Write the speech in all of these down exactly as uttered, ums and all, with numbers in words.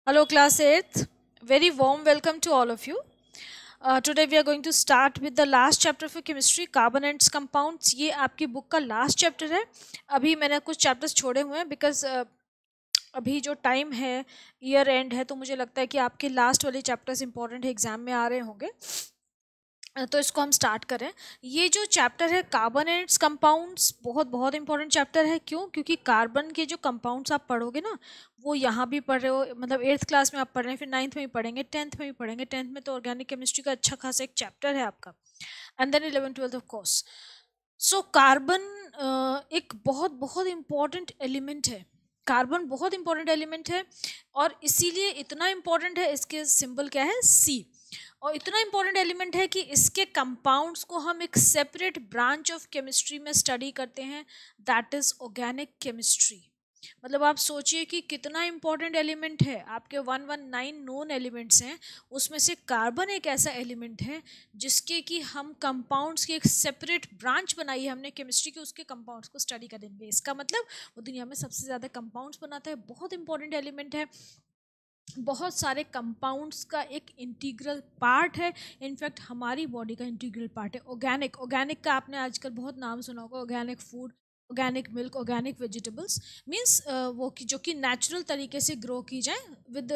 Hello, class eighth. Very warm welcome to all of you. Uh, today we are going to start with the last chapter of chemistry, carbon and its compounds. ये आपकी book का last chapter है. अभी मैंने कुछ chapters छोड़े हुए हैं बिकॉज अभी जो टाइम है ईयर एंड है, तो मुझे लगता है कि आपके लास्ट वाले चैप्टर्स इंपॉर्टेंट है, एग्जाम में आ रहे होंगे. तो इसको हम स्टार्ट करें. ये जो चैप्टर है कार्बन एंड इट्स कंपाउंड्स, बहुत बहुत इंपॉर्टेंट चैप्टर है. क्यों? क्योंकि कार्बन के जो कंपाउंड्स आप पढ़ोगे ना, वो यहाँ भी पढ़ रहे हो, मतलब एट्थ क्लास में आप पढ़ रहे हैं, फिर नाइन्थ में भी पढ़ेंगे, टेंथ में भी पढ़ेंगे. टेंथ में तो ऑर्गेनिक केमिस्ट्री का अच्छा खासा एक चैप्टर है आपका, and then eleven twelfth of course. So carbon एक बहुत बहुत इंपॉर्टेंट एलिमेंट है. कार्बन बहुत इंपॉर्टेंट एलिमेंट है और इसीलिए इतना इंपॉर्टेंट है. इसके सिंबल क्या है? सी. और इतना इंपॉर्टेंट एलिमेंट है कि इसके कंपाउंड्स को हम एक सेपरेट ब्रांच ऑफ केमिस्ट्री में स्टडी करते हैं, दैट इज ऑर्गेनिक केमिस्ट्री. मतलब आप सोचिए कि कितना इंपॉर्टेंट एलिमेंट है. आपके one one nine known elements हैं, उसमें से कार्बन एक ऐसा एलिमेंट है जिसके कि हम कंपाउंड्स की एक सेपरेट ब्रांच बनाई है हमने केमिस्ट्री की, उसके कंपाउंड्स को स्टडी करेंगे. इसका मतलब वो दुनिया में सबसे ज़्यादा कंपाउंड्स बनाता है. बहुत इंपॉर्टेंट एलिमेंट है, बहुत सारे कंपाउंड्स का एक इंटीग्रल पार्ट है. इनफैक्ट हमारी बॉडी का इंटीग्रल पार्ट है. ऑर्गेनिक ऑर्गेनिक का आपने आजकल बहुत नाम सुना होगा. Organic food, organic milk, organic vegetables means वो कि जो कि नेचुरल तरीके से ग्रो की जाए विद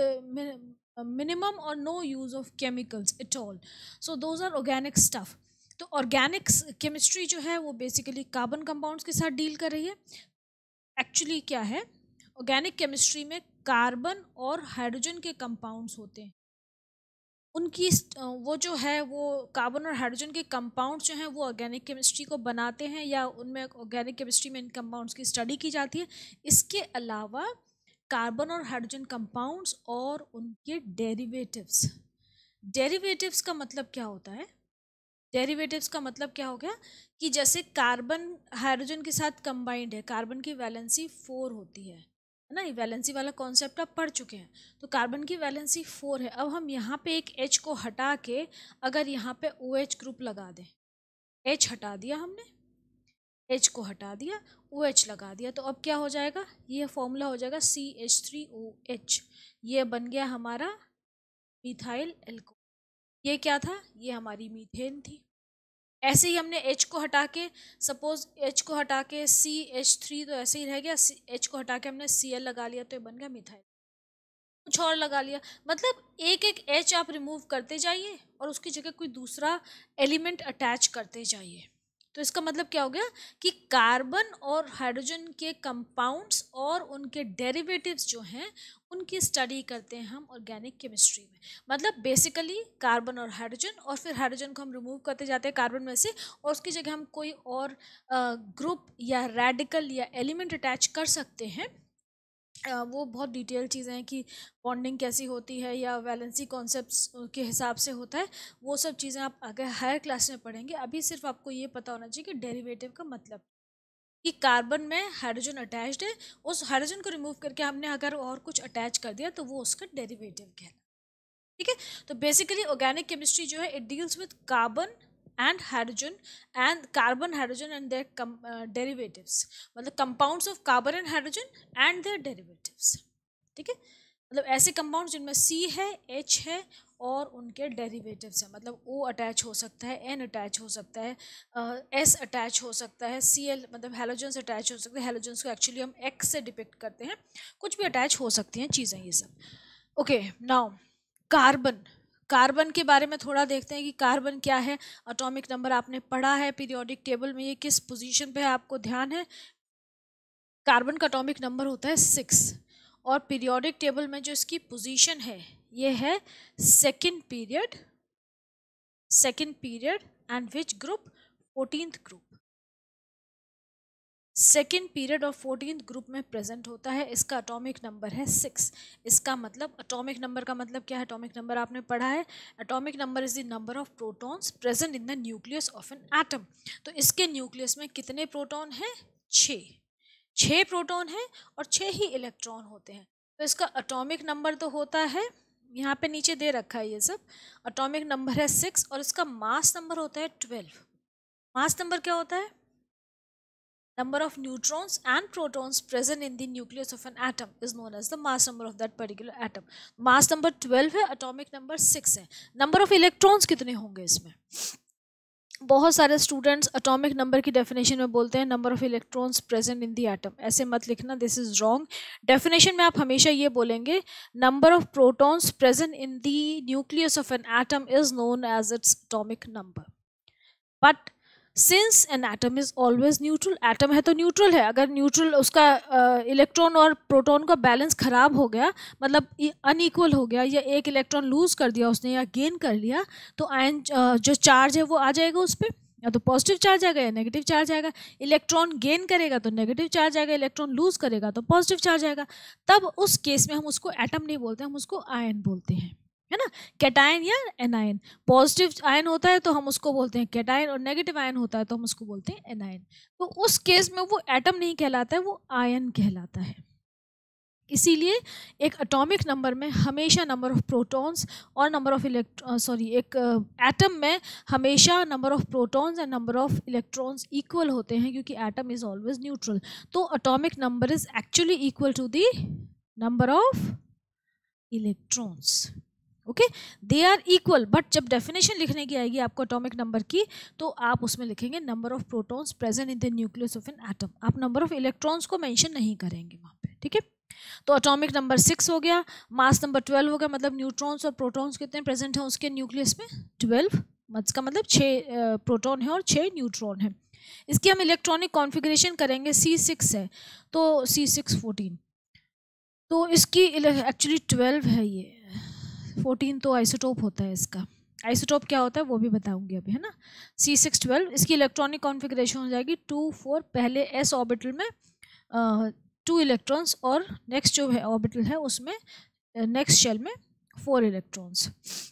मिनिमम और no use of chemicals at all. So those are organic stuff. तो ऑर्गेनिक केमिस्ट्री जो है वो बेसिकली कार्बन कंपाउंड्स के साथ डील कर रही है. एक्चुअली क्या है, ऑर्गेनिक केमिस्ट्री में कार्बन और हाइड्रोजन के कंपाउंड्स होते हैं. उनकी वो जो है वो कार्बन और हाइड्रोजन के कंपाउंड्स जो हैं वो ऑर्गेनिक केमिस्ट्री को बनाते हैं, या उनमें ऑर्गेनिक केमिस्ट्री में इन कंपाउंड्स की स्टडी की जाती है. इसके अलावा कार्बन और हाइड्रोजन कंपाउंड्स और उनके डेरिवेटिव्स. डेरिवेटिव्स का मतलब क्या होता है? डेरिवेटिव्स का मतलब क्या हो गया कि जैसे कार्बन हाइड्रोजन के साथ कंबाइंड है, कार्बन की वैलेंसी फोर होती है ना. वैलेंसी वाला कॉन्सेप्ट आप पढ़ चुके हैं. तो कार्बन की वैलेंसी फोर है. अब हम यहाँ पे एक एच को हटा के अगर यहाँ पे ओ एच ग्रुप लगा दें, एच हटा दिया हमने, एच को हटा दिया, ओ एच लगा दिया, तो अब क्या हो जाएगा? ये फॉर्मूला हो जाएगा C H three O H. ये बन गया हमारा मिथाइल एल्कोहल. ये क्या था? ये हमारी मीथेन थी. ऐसे ही हमने H को हटा के, सपोज H को हटा के सी एच थ्री, तो ऐसे ही रह गया. H को हटा के हमने सी एल लगा लिया, तो ये बन गया मिथाइल. कुछ और लगा लिया. मतलब एक एक H आप रिमूव करते जाइए और उसकी जगह कोई दूसरा एलिमेंट अटैच करते जाइए. तो इसका मतलब क्या हो गया कि कार्बन और हाइड्रोजन के कंपाउंड्स और उनके डेरिवेटिव्स जो हैं उनकी स्टडी करते हैं हम ऑर्गेनिक केमिस्ट्री में. मतलब बेसिकली कार्बन और हाइड्रोजन, और फिर हाइड्रोजन को हम रिमूव करते जाते हैं कार्बन में से, और उसकी जगह हम कोई और ग्रुप या रेडिकल या एलिमेंट अटैच कर सकते हैं. Uh, वो बहुत डिटेल चीज़ें हैं कि बॉन्डिंग कैसी होती है या वैलेंसी कॉन्सेप्ट्स के हिसाब से होता है. वो सब चीज़ें आप अगर हायर क्लास में पढ़ेंगे. अभी सिर्फ आपको ये पता होना चाहिए कि डेरिवेटिव का मतलब कि कार्बन में हाइड्रोजन अटैच्ड है, उस हाइड्रोजन को रिमूव करके हमने अगर और कुछ अटैच कर दिया तो वो उसका डेरिवेटिव कहलाता है. ठीक है. तो बेसिकली ऑर्गेनिक केमिस्ट्री जो है it deals with carbon and hydrogen and carbon hydrogen and their com, uh, derivatives. मतलब compounds of carbon and hydrogen and their derivatives. ठीक है. मतलब ऐसे कंपाउंड जिनमें C है, H है और उनके डेरिवेटिव्स हैं. मतलब O अटैच हो सकता है, N अटैच हो सकता है, S अटैच हो सकता है, Cl मतलब हेलोजन्स अटैच हो सकते हैं. हेलोजन्स को एक्चुअली हम X से डिपिक्ट करते हैं. कुछ भी अटैच हो सकती हैं चीज़ें ये सब. ओके. Now carbon. कार्बन के बारे में थोड़ा देखते हैं कि कार्बन क्या है. एटॉमिक नंबर आपने पढ़ा है पीरियोडिक टेबल में, ये किस पोजीशन पे है आपको ध्यान है. कार्बन का एटॉमिक नंबर होता है सिक्स, और पीरियोडिक टेबल में जो इसकी पोजीशन है ये है second period. Second period and which group? Fourteenth group. Second period और फोर्टीन ग्रुप में प्रेजेंट होता है. इसका एटॉमिक नंबर है सिक्स. इसका मतलब एटॉमिक नंबर का मतलब क्या है? एटॉमिक नंबर आपने पढ़ा है. Atomic number is the number of protons present in the nucleus of an atom. तो इसके न्यूक्लियस में कितने प्रोटॉन हैं? छः. छः प्रोटॉन हैं और छः ही इलेक्ट्रॉन होते हैं. तो इसका एटॉमिक नंबर तो होता है, यहाँ पे नीचे दे रखा है ये सब. एटॉमिक नंबर है सिक्स और इसका मास नंबर होता है ट्वेल्व. मास नंबर क्या होता है? number of neutrons and protons present in the nucleus of an atom is known as the mass number of that particular atom. mass number twelve है, atomic number six है. number of electrons कितने होंगे इसमें? बहुत सारे students atomic number की definition में बोलते हैं number of electrons present in the atom. ऐसे मत लिखना, दिस इज रॉन्ग. डेफिनेशन में आप हमेशा ये बोलेंगे number of protons present in the nucleus of an atom is known as its atomic number. But since an atom is always neutral, atom है तो न्यूट्रल है. अगर न्यूट्रल उसका इलेक्ट्रॉन और प्रोटॉन का बैलेंस खराब हो गया, मतलब अनइक्वल हो गया, या एक इलेक्ट्रॉन लूज कर दिया उसने या गेन कर लिया, तो आयन जो चार्ज है वो आ जाएगा उस पर, या तो पॉजिटिव चार्ज आएगा या नेगेटिव चार्ज आएगा. इलेक्ट्रॉन गेन करेगा तो नेगेटिव चार्ज आएगा, इलेक्ट्रॉन लूज करेगा तो पॉजिटिव चार्ज आएगा. तब उस केस में हम उसको एटम नहीं बोलते, हम उसको आयन बोलते हैं, है ना. कैटायन या एनायन. पॉजिटिव आयन होता है तो हम उसको बोलते हैं कैटायन, और नेगेटिव आयन होता है तो हम उसको बोलते हैं एनायन. तो उस केस में वो एटम नहीं कहलाता है, वो आयन कहलाता है. इसीलिए एक एटॉमिक नंबर में हमेशा नंबर ऑफ प्रोटॉन्स और नंबर ऑफ इलेक्ट्रॉन सॉरी एक एटम में हमेशा number of protons and number of electrons equal होते हैं, क्योंकि एटम इज ऑलवेज न्यूट्रल. तो atomic number is actually equal to the number of electrons. Okay, they are equal. But जब definition लिखने की आएगी आपको एटॉमिक नंबर की, तो आप उसमें लिखेंगे number of protons present in the nucleus of an atom. आप नंबर ऑफ इलेक्ट्रॉन्स को मेंशन नहीं करेंगे वहाँ पे, ठीक है. तो एटॉमिक नंबर सिक्स हो गया, मास नंबर ट्वेल्व हो गया, मतलब न्यूट्रॉन्स और प्रोटॉन्स कितने प्रेजेंट हैं उसके न्यूक्लियस में? ट्वेल्व. इसका मतलब छः प्रोटॉन है और छः न्यूट्रॉन है. इसकी हम इलेक्ट्रॉनिक कॉन्फ़िगरेशन करेंगे, सी सिक्स है तो सी सिक्स फोर्टीन. तो इसकी एक्चुअली ट्वेल्व है, ये फोर्टीन तो आइसोटोप होता है इसका. आइसोटोप क्या होता है वो भी बताऊंगी अभी, है ना. C six twelve. इसकी इलेक्ट्रॉनिक कॉन्फ़िगरेशन हो जाएगी टू फोर. पहले एस ऑर्बिटल में टू इलेक्ट्रॉन्स, और नेक्स्ट जो है ऑर्बिटल है उसमें नेक्स्ट शेल में फोर इलेक्ट्रॉन्स.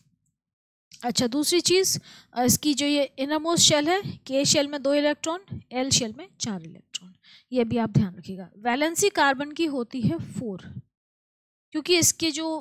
अच्छा, दूसरी चीज़ इसकी जो ये इनरमोस्ट शेल है, के शेल में दो इलेक्ट्रॉन, एल शेल में चार इलेक्ट्रॉन. ये भी आप ध्यान रखिएगा. वैलेंसी कार्बन की होती है फोर, क्योंकि इसके जो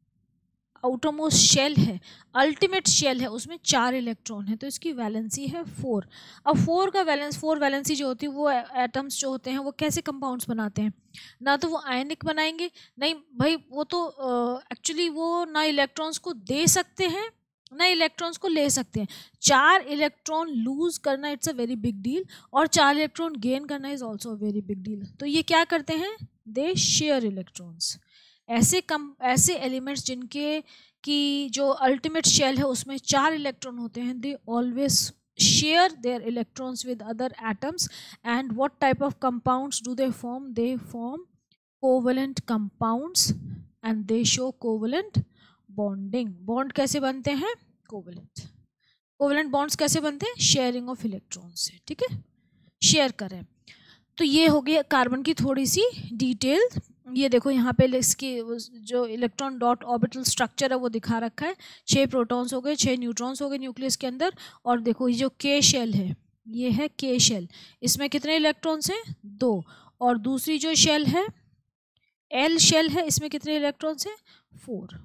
आउटरमोस्ट शेल है, अल्टीमेट शेल है, उसमें चार इलेक्ट्रॉन है, तो इसकी वैलेंसी है फोर. अब फोर का वैलेंस फोर वैलेंसी जो होती है वो एटम्स जो होते हैं वो कैसे कंपाउंड्स बनाते हैं? ना तो वो आयनिक बनाएंगे, नहीं भाई, वो तो एक्चुअली uh, वो ना इलेक्ट्रॉन्स को दे सकते हैं ना इलेक्ट्रॉन्स को ले सकते हैं. चार इलेक्ट्रॉन लूज करना it's a very big deal, और चार इलेक्ट्रॉन गेन करना is also a very big deal. तो ये क्या करते हैं? They share electrons. ऐसे कम ऐसे एलिमेंट्स जिनके की जो अल्टीमेट शेल है उसमें चार इलेक्ट्रॉन होते हैं, they always share their electrons with other atoms. And what type of compounds do they form? They form covalent compounds and they show covalent bonding. Bond कैसे बनते हैं? कोवेलेंट. कोवेलेंट बॉन्ड्स कैसे बनते हैं? शेयरिंग ऑफ इलेक्ट्रॉन्स से, ठीक है, share करें. तो ये हो गई कार्बन की थोड़ी सी डिटेल. ये देखो यहाँ पे इसकी जो इलेक्ट्रॉन डॉट ऑर्बिटल स्ट्रक्चर है वो दिखा रखा है. छः प्रोटॉन्स हो गए, छः न्यूट्रॉन्स हो गए न्यूक्लियस के अंदर. और देखो ये जो के शेल है, ये है के शेल, इसमें कितने इलेक्ट्रॉन्स हैं? दो. और दूसरी जो शेल है एल शेल है, इसमें कितने इलेक्ट्रॉन्स हैं? Four.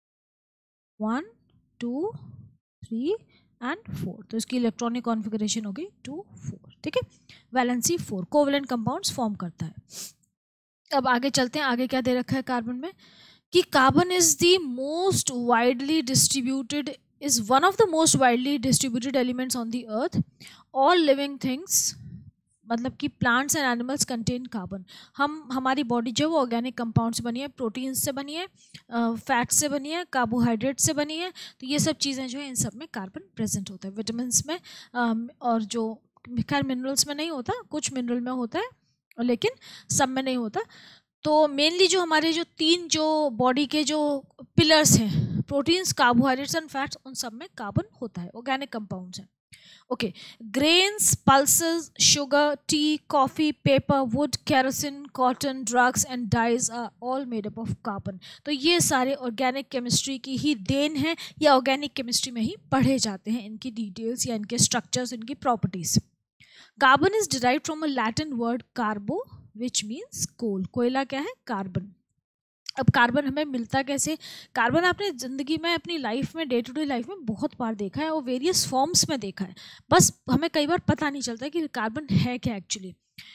One two three and four. तो इसकी इलेक्ट्रॉनिक कॉन्फ़िगरेशन होगी टू फोर, ठीक है. Valency four, covalent compounds form करता है. अब आगे चलते हैं. आगे क्या दे रखा है कार्बन में कि carbon is the most widely distributed is one of the most widely distributed elements on the earth. All living things, मतलब कि plants and animals contain carbon. हम हमारी बॉडी जो है वो ऑर्गेनिक कंपाउंड से बनी है, प्रोटीन्स से बनी है, फैट से बनी है, कार्बोहाइड्रेट से बनी है. तो ये सब चीज़ें जो है इन सब में कार्बन प्रेजेंट होता है. विटामिन में um, और जो खैर मिनरल्स में नहीं होता, कुछ मिनरल में होता है लेकिन सब में नहीं होता. तो मेनली जो हमारे जो तीन जो बॉडी के जो पिलर्स हैं, प्रोटीन्स, कार्बोहाइड्रेट्स एंड फैट्स, उन सब में कार्बन होता है, ऑर्गेनिक कंपाउंड्स हैं. Okay, grains, pulses, sugar, tea, coffee, paper, wood, kerosene, cotton, drugs and dyes are all made up of carbon. तो ये सारे ऑर्गेनिक केमिस्ट्री की ही देन है, या ऑर्गेनिक केमिस्ट्री में ही पढ़े जाते हैं, इनकी डिटेल्स या इनके स्ट्रक्चर्स, इनकी properties. Carbon is derived from a Latin word carbo which means coal. कोयला क्या है? कार्बन. अब कार्बन हमें मिलता कैसे? कार्बन आपने ज़िंदगी में, अपनी लाइफ में, डे टू डे लाइफ में बहुत बार देखा है और वेरियस फॉर्म्स में देखा है, बस हमें कई बार पता नहीं चलता कि कार्बन है क्या एक्चुअली.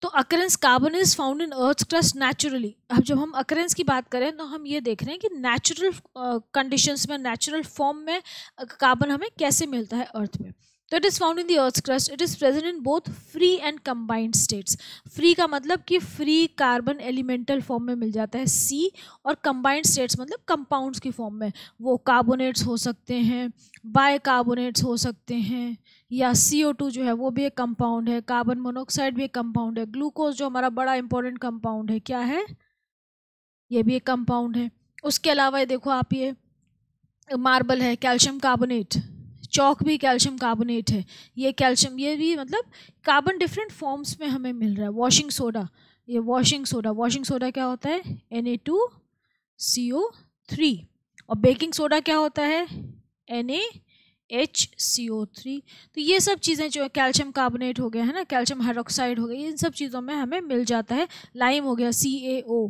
तो occurrence carbon is found in earth crust naturally. अब जब हम अकरेंस की बात करें तो हम ये देख रहे हैं कि नेचुरल कंडीशंस में, नेचुरल फॉर्म में कार्बन हमें कैसे मिलता है अर्थ में। तो it is found in the earth crust, it is present in both free and combined states. Free का मतलब कि फ्री कार्बन एलिमेंटल फॉर्म में मिल जाता है सी, और कंबाइंड स्टेट्स मतलब कंपाउंड्स की फॉर्म में। वो कार्बोनेट्स हो सकते हैं, बाइकार्बोनेट्स हो सकते हैं, या सी ओ टू जो है वो भी एक कंपाउंड है, कार्बन मोनोऑक्साइड भी एक कंपाउंड है, ग्लूकोज जो हमारा बड़ा इंपॉर्टेंट कंपाउंड है, क्या है, ये भी एक कंपाउंड है। उसके अलावा ये देखो आप, ये मार्बल है, कैल्शियम कार्बोनेट, चौक भी कैल्शियम कार्बोनेट है, ये कैल्शियम, ये भी मतलब कार्बन डिफरेंट फॉर्म्स में हमें मिल रहा है। वॉशिंग सोडा, ये वॉशिंग सोडा, वॉशिंग सोडा क्या होता है, N A two C O three, और बेकिंग सोडा क्या होता है, N A H C O three. तो ये सब चीज़ें जो है, कैल्शियम कार्बोनेट हो गया है ना, कैल्शियम हाइड्रोक्साइड हो गया, इन सब चीज़ों में हमें मिल जाता है। लाइम हो गया, सी ए ओ,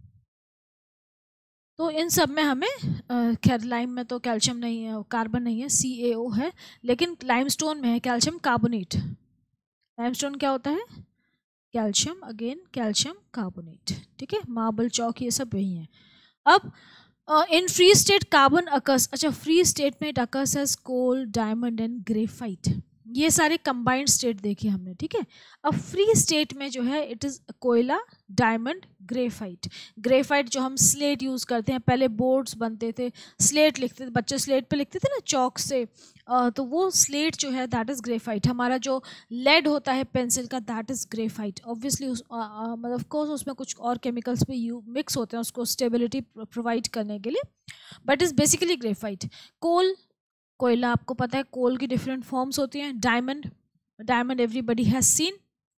तो इन सब में हमें, खैर लाइम में तो कैल्शियम नहीं है, कार्बन नहीं है, सी ए ओ है, लेकिन लाइमस्टोन में है कैल्शियम कार्बोनेट। लाइमस्टोन क्या होता है, कैल्शियम, अगेन कैल्शियम कार्बोनेट, ठीक है। मार्बल, चौक, ये सब वही है। अब in free state carbon occurs, अच्छा फ्री स्टेट में it occurs as coal, diamond and graphite. ये सारे कंबाइंड स्टेट देखे हमने, ठीक है। अब फ्री स्टेट में जो है इट इज़ कोयला, डायमंड, ग्रेफाइट। ग्रेफाइट जो हम स्लेट यूज़ करते हैं, पहले बोर्ड्स बनते थे, स्लेट लिखते थे, बच्चे स्लेट पे लिखते थे ना चौक से, uh, तो वो स्लेट जो है दैट इज़ ग्रेफाइट। हमारा जो लेड होता है पेंसिल का, दैट इज़ ग्रेफाइट। ऑब्वियसली उस मतलब ऑफ कोर्स उसमें कुछ और केमिकल्स भी यू मिक्स होते हैं उसको स्टेबिलिटी प्रोवाइड करने के लिए, but is basically graphite. Coal, कोयला, आपको पता है कोल की डिफरेंट फॉर्म्स होती हैं। Diamond, diamond everybody has seen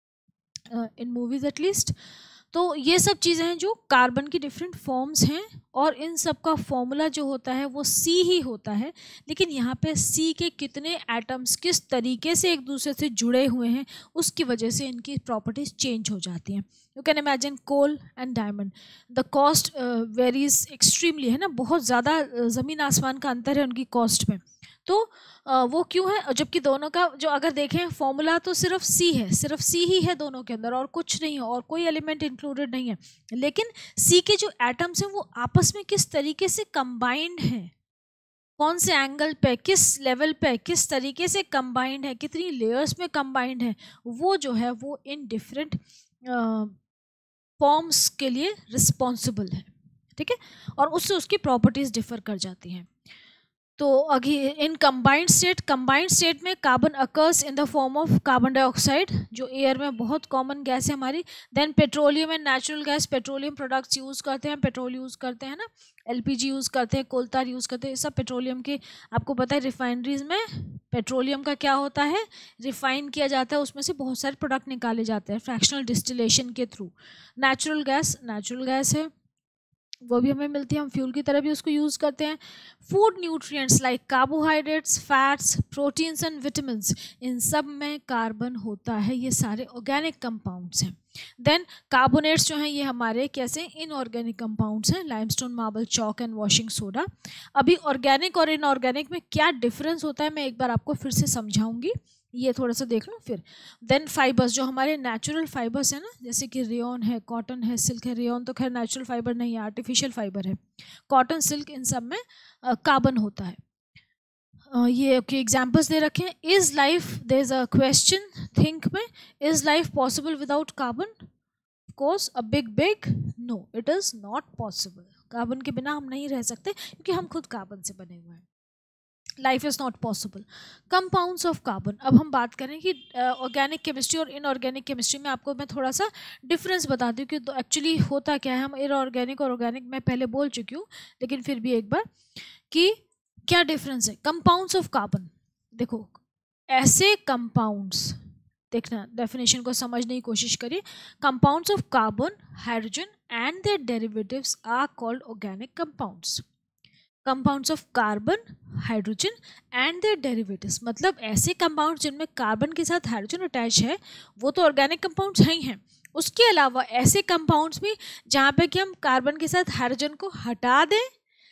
in movies at least. तो ये सब चीज़ें हैं जो कार्बन की डिफरेंट फॉर्म्स हैं, और इन सब का फॉर्मूला जो होता है वो सी ही होता है। लेकिन यहाँ पे सी के कितने एटम्स किस तरीके से एक दूसरे से जुड़े हुए हैं, उसकी वजह से इनकी प्रॉपर्टीज चेंज हो जाती हैं। You can imagine coal and diamond, the cost varies extremely, है ना, बहुत ज़्यादा ज़मीन आसमान का अंतर है उनकी कॉस्ट में। तो uh, वो क्यों है, जबकि दोनों का जो अगर देखें फॉर्मूला तो सिर्फ सी है, सिर्फ सी ही है दोनों के अंदर, और कुछ नहीं है, और कोई एलिमेंट इंक्लूडेड नहीं है। लेकिन सी के जो एटम्स हैं वो आपस में किस तरीके से कंबाइंड हैं, कौन से एंगल पे, किस लेवल पे, किस तरीके से कंबाइंड है, कितनी लेयर्स में कंबाइंड है, वो जो है वो इन डिफरेंट फॉर्म्स के लिए रिस्पॉन्सिबल है, ठीक है। और उससे उसकी प्रॉपर्टीज डिफर कर जाती हैं। तो अगी in combined state, combined state में carbon occurs in the form of carbon dioxide, जो एयर में बहुत कॉमन गैस है हमारी। Then petroleum and natural gas, petroleum products use करते हैं, पेट्रोल यूज़ करते हैं ना, एलपीजी यूज़ करते हैं, कोलतार यूज़ करते हैं, सब पेट्रोलियम के। आपको पता है रिफाइनरीज में पेट्रोलियम का क्या होता है, रिफाइन किया जाता है, उसमें से बहुत सारे प्रोडक्ट निकाले जाते हैं फ्रैक्शनल डिस्टिलेशन के through. Natural gas, natural gas है, वो भी हमें मिलती है, हम फ्यूल की तरह भी उसको यूज़ करते हैं। Food nutrients like carbohydrates, fats, proteins and vitamins, इन सब में कार्बन होता है, ये सारे ऑर्गेनिक कंपाउंड्स हैं। देन कार्बोनेट्स जो हैं ये हमारे कैसे इनऑर्गेनिक कंपाउंड्स हैं, limestone, marble, chalk and washing soda. अभी ऑर्गेनिक और इनऑर्गेनिक में क्या डिफरेंस होता है मैं एक बार आपको फिर से समझाऊंगी, ये थोड़ा सा देख लो फिर। देन फाइबर्स, जो हमारे नेचुरल फाइबर्स है ना, जैसे कि रेयन है, कॉटन है, सिल्क है। रेयन तो खैर नेचुरल फाइबर नहीं है, आर्टिफिशियल फाइबर है। कॉटन, सिल्क, इन सब में कार्बन uh, होता है। uh, ये ओके एग्जांपल्स दे रखे हैं। Is life, there is a question, think में, is life possible without carbon? Of course a big big no, it is not possible. Carbon के बिना हम नहीं रह सकते, क्योंकि हम खुद कार्बन से बने हुए हैं। Life is not possible. Compounds of carbon, अब हम बात करें कि ऑर्गेनिक केमिस्ट्री और इनऑर्गेनिक केमिस्ट्री में आपको मैं थोड़ा सा डिफरेंस बता दूँ कि तो एक्चुअली होता क्या है। हम इनऑर्गेनिक और ऑर्गेनिक मैं पहले बोल चुकी हूँ, लेकिन फिर भी एक बार कि क्या डिफरेंस है। कंपाउंड्स ऑफ कार्बन, देखो ऐसे कंपाउंड्स, देखना डेफिनेशन को समझने की कोशिश करिए। Compounds of carbon, hydrogen and their derivatives are called organic compounds. Compounds of carbon, hydrogen and their derivatives, मतलब ऐसे कंपाउंड्स जिनमें कार्बन के साथ हाइड्रोजन अटैच है, वो तो ऑर्गेनिक कंपाउंड्स हैं ही हैं। उसके अलावा ऐसे कंपाउंड्स भी जहाँ पे कि हम कार्बन के साथ हाइड्रोजन को हटा दें,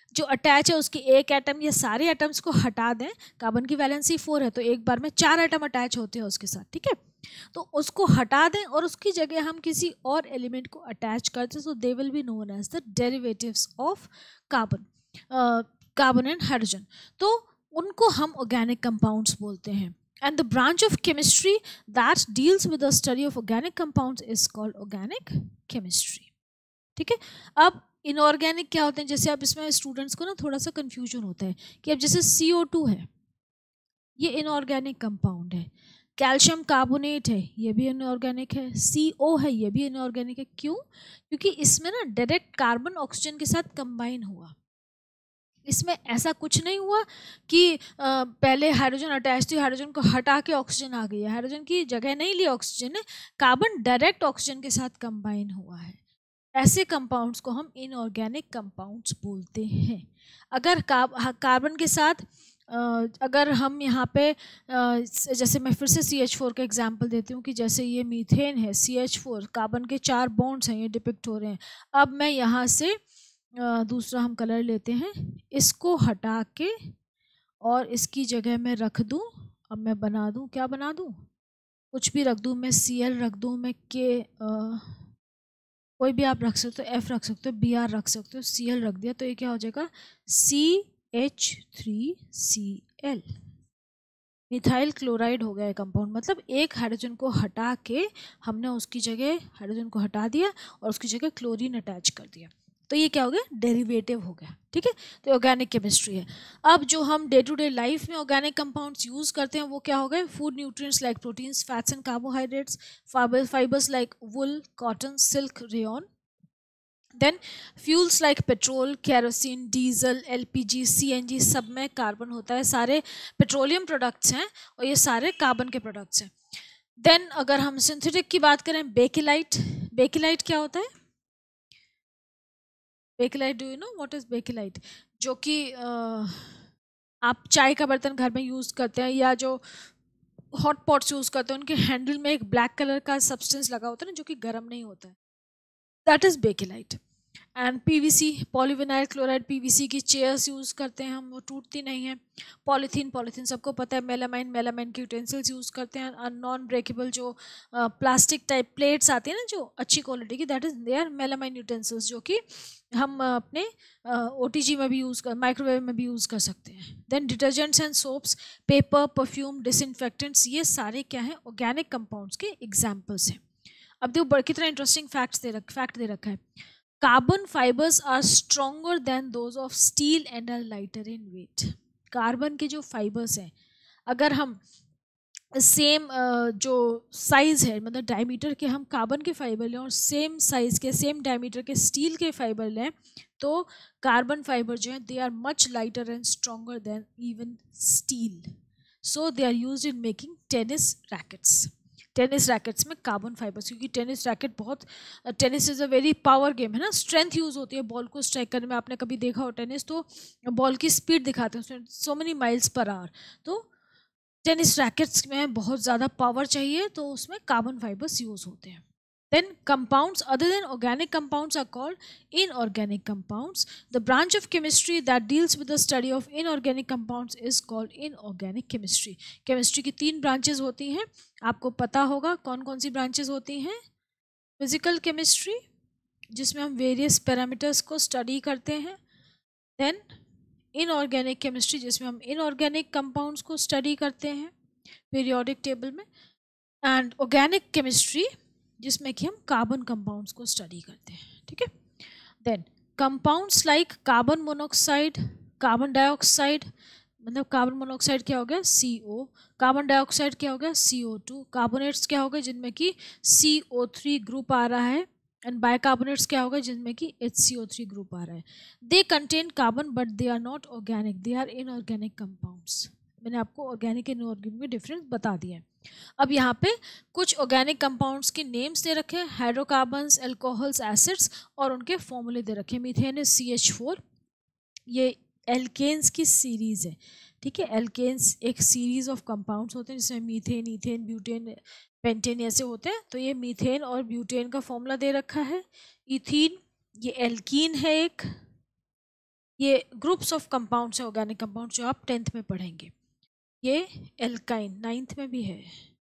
जो अटैच है उसकी एक एटम या सारे एटम्स को हटा दें, कार्बन की वैलेंसी फोर है तो एक बार में चार एटम अटैच होते हैं उसके साथ, ठीक है, तो उसको हटा दें और उसकी जगह हम किसी और एलिमेंट को अटैच करते हैं, so they will be known as the derivatives of carbon, carbon and hydrogen, तो उनको हम ऑर्गेनिक कंपाउंड्स बोलते हैं. And the branch of chemistry that deals with the study of organic compounds is called organic chemistry. ठीक है. अब inorganic क्या होते हैं, जैसे अब इसमें स्टूडेंट्स को ना थोड़ा सा कंफ्यूजन होता है कि अब जैसे सी ओ टू है, ये इनऑर्गेनिक कंपाउंड है, कैल्शियम कार्बोनेट है, ये भी इनऑर्गेनिक है, सी ओ है, ये भी इनऑर्गेनिक है. क्यों? क्योंकि इसमें ना डायरेक्ट कार्बन ऑक्सीजन के साथ कंबाइन हुआ. इसमें ऐसा कुछ नहीं हुआ कि आ, पहले हाइड्रोजन अटैच थी, हाइड्रोजन को हटा के ऑक्सीजन आ गई है, हाइड्रोजन की जगह नहीं ली ऑक्सीजन ने, कार्बन डायरेक्ट ऑक्सीजन के साथ कंबाइन हुआ है. ऐसे कंपाउंड्स को हम इनऑर्गेनिक कंपाउंड्स बोलते हैं. अगर कार्बन के साथ अगर हम यहाँ पे जैसे मैं फिर से सी एच फोर का एग्जांपल देती हूँ कि जैसे ये मीथेन है, सी एच फोर, कार्बन के चार बॉन्ड्स हैं, ये डिपिक्ट हो रहे हैं. अब मैं यहाँ से दूसरा हम कलर लेते हैं, इसको हटा के और इसकी जगह मैं रख दूँ, अब मैं बना दूँ, क्या बना दूँ, कुछ भी रख दूँ, मैं सी एल रख दूँ, मैं के कोई भी आप रख सकते हो, एफ रख सकते हो, बी आर रख सकते हो, सी एल रख दिया तो ये क्या हो जाएगा, C H three C L, methyl chloride हो गया कंपाउंड. मतलब एक हाइड्रोजन को हटा के हमने उसकी जगह हाइड्रोजन को हटा दिया और उसकी जगह क्लोरीन अटैच कर दिया, तो ये क्या हो गया, डेरिवेटिव हो गया. ठीक है, तो ऑर्गेनिक केमिस्ट्री है. अब जो हम डे टू डे लाइफ में ऑर्गेनिक कंपाउंड्स यूज करते हैं वो क्या हो गए, food nutrients like proteins, fats and carbohydrates, fibres like wool, cotton, silk, rayon. Then fuels like petrol, kerosene, diesel, LPG, CNG, सब में कार्बन होता है. सारे पेट्रोलियम प्रोडक्ट्स हैं और ये सारे कार्बन के प्रोडक्ट्स हैं. देन अगर हम सिंथेटिक की बात करें, बेकिलाइट. बेकिलाइट क्या होता है, bakelite, do you know what is bakelite? जो कि आप चाय का बर्तन घर में यूज़ करते हैं या जो हॉट पॉट्स यूज़ करते हैं, उनके हैंडल में एक ब्लैक कलर का सब्सटेंस लगा होता है ना, जो कि गर्म नहीं होता है, that is bakelite. And PVC, polyvinyl chloride, PVC की चेयर्स यूज़ करते हैं हम, वो टूटती नहीं है. पॉलीथीन, पॉलीथीन सबको पता है. मेलामाइन, मेलामाइन की यूटेंसिल्स यूज़ करते हैं. नॉन ब्रेकेबल जो प्लास्टिक टाइप प्लेट्स आती है ना जो अच्छी क्वालिटी की, that is they are melamine utensils, जो कि हम अपने ओ टी जी में भी यूज़ कर, माइक्रोवेव में भी यूज़ कर सकते हैं. Then detergents and soaps, paper, perfume, disinfectants, ये सारे क्या हैं, ऑर्गेनिक कंपाउंड्स के एग्जाम्पल्स हैं. अब देखो कितना इंटरेस्टिंग फैक्ट्स दे रख फैक्ट दे रखा है. Carbon fibres are stronger than those of steel and are lighter in weight. Carbon के जो फाइबर्स हैं, अगर हम सेम जो साइज़ है, मतलब डायमीटर के हम कार्बन के फाइबर लें और सेम साइज़ के सेम डायमीटर के स्टील के फाइबर लें, तो कार्बन फाइबर जो है they are much lighter and stronger than even steel. So they are used in making tennis rackets. Tennis rackets में कार्बन फाइबर्स, क्योंकि टेनिस रैकेट बहुत, tennis is a very power game है ना, strength use होती है ball को strike करने में. आपने कभी देखा हो टेनिस, तो बॉल की स्पीड दिखाते हैं उसमें, so many miles per hour. तो टेनिस रैकेट्स में बहुत ज़्यादा पावर चाहिए, तो उसमें कार्बन फाइबर्स यूज़ होते हैं. Then compounds other than organic compounds are called inorganic compounds. The branch of chemistry that deals with the study of inorganic compounds is called inorganic chemistry. Chemistry की तीन branches होती हैं, आपको पता होगा कौन कौन सी branches होती हैं. Physical chemistry, जिसमें हम various parameters को study करते हैं. Then inorganic chemistry, जिसमें हम inorganic compounds को study करते हैं periodic table में. And organic chemistry, जिसमें कि हम कार्बन कंपाउंड्स को स्टडी करते हैं. ठीक है. Then compounds like carbon monoxide, carbon dioxide, मतलब कार्बन मोनोऑक्साइड क्या हो गया, सी ओ, कार्बन डाइऑक्साइड क्या हो गया, सी ओ टू, कार्बोनेट्स क्या हो गए जिनमें कि सी ओ थ्री ग्रुप आ रहा है, एंड बाइकार्बोनेट्स क्या हो गए जिनमें कि H C O three group आ रहा है. They contain carbon but they are not organic, they are inorganic compounds. मैंने आपको ऑर्गेनिक एंड इनऑर्गेनिक में डिफरेंस बता दिया है. अब यहाँ पे कुछ ऑर्गेनिक कंपाउंड्स के नेम्स दे रखे हैं, हाइड्रोकार्बन्स, एल्कोहल्स, एसिड्स, और उनके फॉर्मूले दे रखे हैं. Methane is C H four, ये एल्केन्स की सीरीज है. ठीक है, एल्केन्स एक सीरीज ऑफ कंपाउंड्स होते हैं जिसमें मीथेन, ईथेन, ब्यूटेन, पेंटेन ऐसे होते हैं. तो ये मीथेन और ब्यूटेन का फॉर्मूला दे रखा है. इथीन ये एल्कीन है एक, ये ग्रुप्स ऑफ कंपाउंड्स है, ऑर्गेनिक कंपाउंड जो आप टेंथ में पढ़ेंगे। ये एल्काइन नाइन्थ में भी है।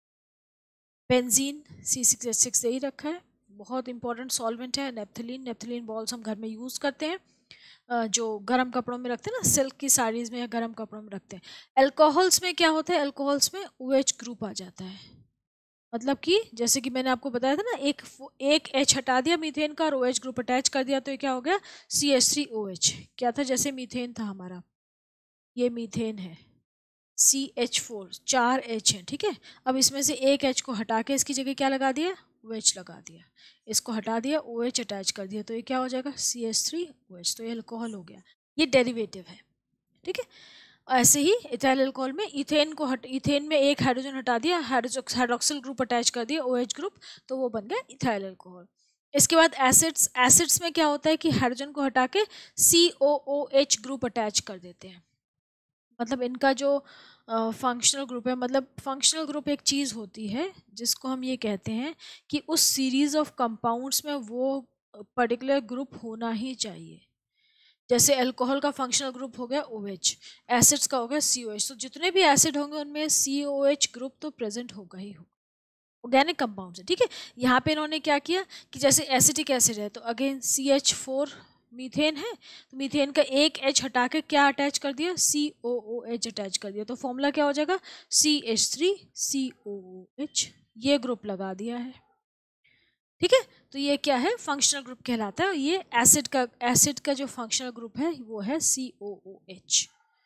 Benzene C six H six यही रखा है, बहुत इंपॉर्टेंट सॉल्वेंट है। नेप्थलीन, नेप्थलीन बॉल्स हम घर में यूज़ करते हैं, जो गर्म कपड़ों में रखते हैं ना, सिल्क की साड़ीज़ में या गर्म कपड़ों में रखते हैं। अल्कोहल्स में क्या होता है, अल्कोहल्स में ओ एच ग्रुप आ जाता है, मतलब कि जैसे कि मैंने आपको बताया था ना, एक एक एच हटा दिया मीथेन का और ओ एच ग्रुप अटैच कर दिया तो ये क्या हो गया, C H three O H. क्या था, जैसे मीथेन था हमारा, ये मीथेन है, सी एच फोर, चार एच है, ठीक है। अब इसमें से एक एच को हटा के इसकी जगह क्या लगा दिया, ओ एच लगा दिया, इसको हटा दिया, ओ एच अटैच कर दिया तो ये क्या हो जाएगा, C H three O H. तो ये अल्कोहल हो गया, ये डेरिवेटिव है, ठीक है। ऐसे ही इथाइल अल्कोहल में इथेन को हट इथेन में एक हाइड्रोजन हटा दिया, हाइड्रोक्सिल ग्रुप अटैच कर दिया, ओ एच ग्रुप, तो वो बन गया इथाइल अल्कोहल। इसके बाद एसिड्स, एसिड्स में क्या होता है कि हाइड्रोजन को हटा के C O O H group attach कर देते हैं, मतलब इनका जो फंक्शनल ग्रुप है, मतलब फंक्शनल ग्रुप एक चीज़ होती है जिसको हम ये कहते हैं कि उस सीरीज ऑफ कंपाउंड्स में वो पर्टिकुलर ग्रुप होना ही चाहिए। जैसे अल्कोहल का फंक्शनल ग्रुप हो गया ओ एच, एसिड्स का हो गया सी ओ एच, तो जितने भी एसिड होंगे उनमें सी ओ एच ग्रुप तो प्रेजेंट होगा ही होगा, ऑर्गेनिक कंपाउंड्स है, ठीक है। यहाँ पे इन्होंने क्या किया कि जैसे एसिटिक एसिड है तो again C H four methane है, तो मीथेन का एक एच हटा के क्या अटैच कर दिया, सी ओ ओ एच अटैच कर दिया, तो फॉर्मूला क्या हो जाएगा, C H three C O O H, ये ग्रुप लगा दिया है, ठीक है। तो ये क्या है, फंक्शनल ग्रुप कहलाता है। ये एसिड का एसिड का जो फंक्शनल ग्रुप है वो है C O O H.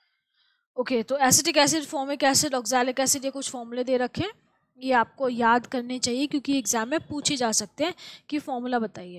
Okay, तो acetic acid, formic acid, oxalic acid, ये कुछ फॉर्मूले दे रखे हैं, ये आपको याद करने चाहिए क्योंकि एग्जाम में पूछे जा सकते हैं कि फॉर्मूला बताइए।